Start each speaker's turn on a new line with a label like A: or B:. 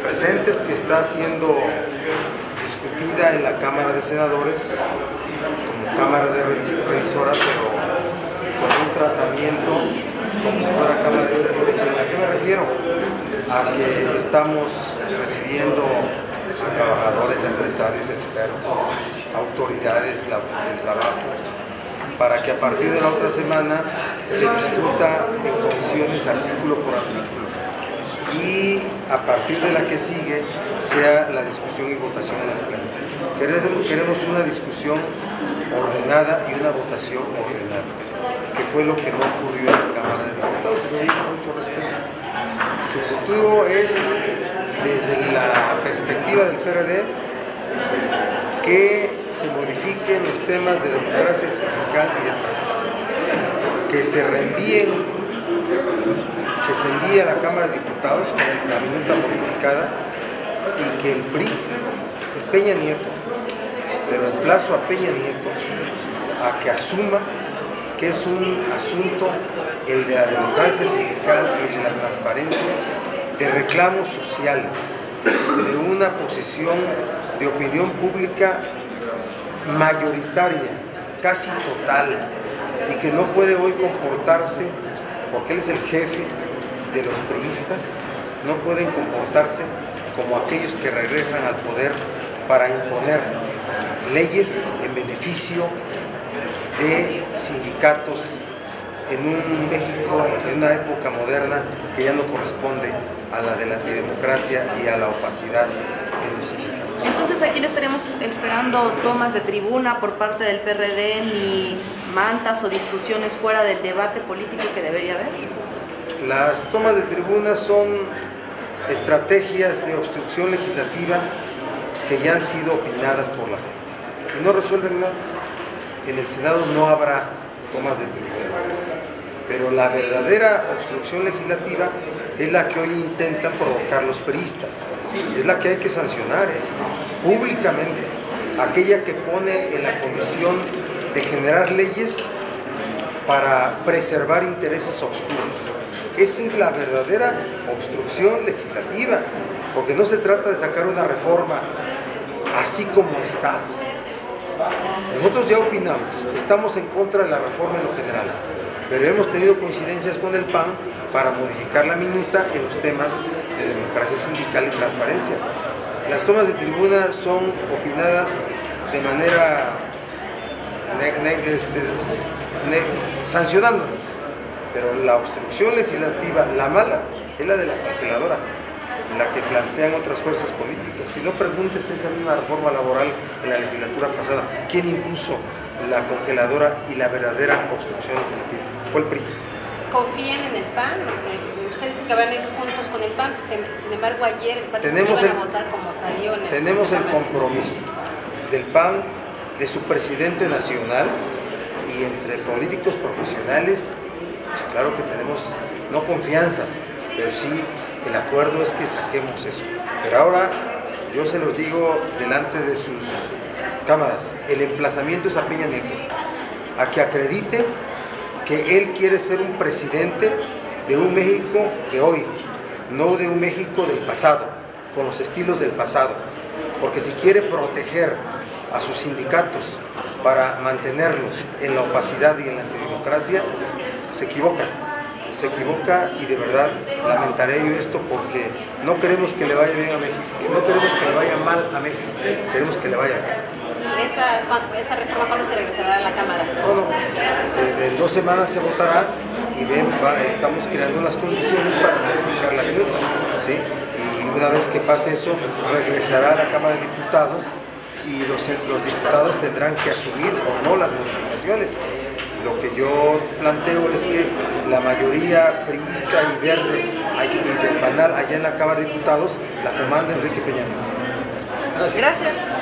A: presentes que está siendo discutida en la Cámara de Senadores como Cámara de Revisora, pero con un tratamiento como si fuera Cámara de Origen. ¿A qué me refiero? A que estamos recibiendo a trabajadores, empresarios, expertos, autoridades del trabajo, para que a partir de la otra semana se discuta en comisiones artículo por artículo y a partir de la que sigue sea la discusión y votación en el pleno. Queremos una discusión ordenada y una votación ordenada, que fue lo que no ocurrió en la Cámara de Diputados, y lo digo con mucho respeto. Su futuro es, desde la perspectiva del PRD, que se modifiquen los temas de democracia sindical y de transparencia, que se reenvíen, que se envíe a la Cámara de Diputados con la minuta modificada y que el PRI, el Peña Nieto, pero el plazo a Peña Nieto a que asuma que es un asunto, el de la democracia sindical y de la transparencia, de reclamo social, de una posición de opinión pública mayoritaria, casi total, y que no puede hoy comportarse, porque él es el jefe de los priistas, no pueden comportarse como aquellos que regresan al poder para imponer leyes en beneficio de sindicatos en un México, en una época moderna que ya no corresponde a la de la antidemocracia y a la opacidad en los sindicatos.
B: Entonces aquí le estaremos esperando tomas de tribuna por parte del PRD, ni mantas o discusiones fuera del debate político que debería haber.
A: Las tomas de tribuna son estrategias de obstrucción legislativa que ya han sido opinadas por la gente y no resuelven nada. En el Senado no habrá tomas de tribuna, pero la verdadera obstrucción legislativa es la que hoy intentan provocar los priistas, es la que hay que sancionar públicamente, aquella que pone en la condición de generar leyes para preservar intereses oscuros. Esa es la verdadera obstrucción legislativa, porque no se trata de sacar una reforma así como está. Nosotros ya opinamos, estamos en contra de la reforma en lo general, pero hemos tenido coincidencias con el PAN para modificar la minuta en los temas de democracia sindical y transparencia. Las tomas de tribuna son opinadas de manera sancionándolas, pero la obstrucción legislativa, la mala, es la de la congeladora, la que plantean otras fuerzas políticas. Si no, preguntes esa misma reforma laboral en la legislatura pasada, ¿quién impuso la congeladora y la verdadera obstrucción legislativa? Fue el PRI.
C: ¿Confían en el PAN? Ustedes dicen que van a ir juntos con el PAN, sin embargo ayer iban a votar como salió en el
A: Tenemos el compromiso del PAN, de su presidente nacional, y entre políticos profesionales, pues claro que tenemos, no confianzas, pero sí el acuerdo es que saquemos eso. Pero ahora yo se los digo delante de sus cámaras, el emplazamiento es a Peña Nieto, a que acredite que él quiere ser un presidente de un México de hoy, no de un México del pasado, con los estilos del pasado, porque si quiere proteger a sus sindicatos para mantenerlos en la opacidad y en la antidemocracia, se equivoca y de verdad lamentaré yo esto, porque no queremos que le vaya bien a México, no queremos que le vaya mal a México, queremos que le vaya bien.
C: ¿Esta reforma cuándo se regresará a la Cámara?
A: Bueno, en 2 semanas se votará y estamos creando las condiciones para modificar la minuta, ¿sí? Y una vez que pase eso, regresará a la Cámara de Diputados y los diputados tendrán que asumir o no las modificaciones. Lo que yo planteo es que la mayoría priista y verde y del PANAL allá en la Cámara de Diputados la comanda Enrique Peña Nieto.
B: Gracias.